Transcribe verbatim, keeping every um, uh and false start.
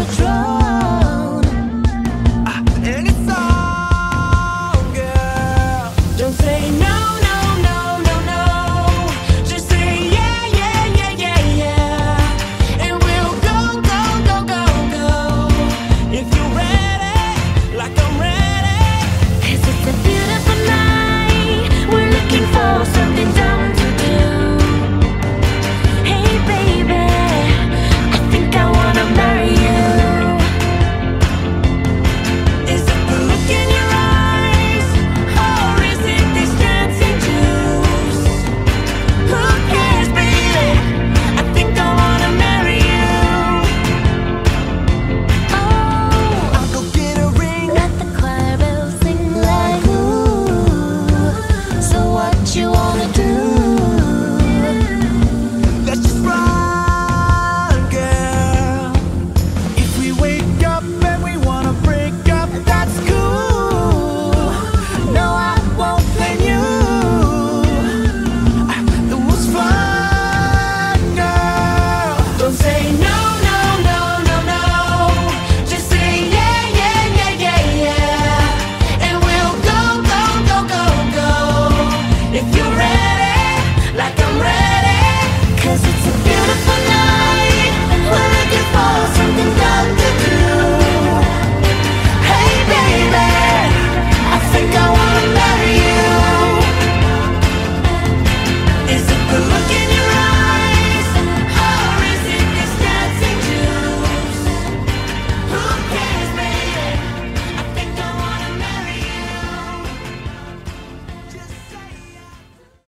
Patron. And it's on, girl. Don't say no, no, no, no, no. Just say yeah, yeah, yeah, yeah, yeah. And we'll go, go, go, go, go. If you're ready, like I'm ready. 'Cause it's a beautiful night. We're looking for something dumb to do. Hey baby, I think I wanna marry you. Is it the look in your eyes, or is it this dancing juice? Who cares, baby? I think I wanna marry you. Oh, I'll go get a ring. let the choir bells sing like ooh. So what you wanna do? Let's just run, girl. If we wait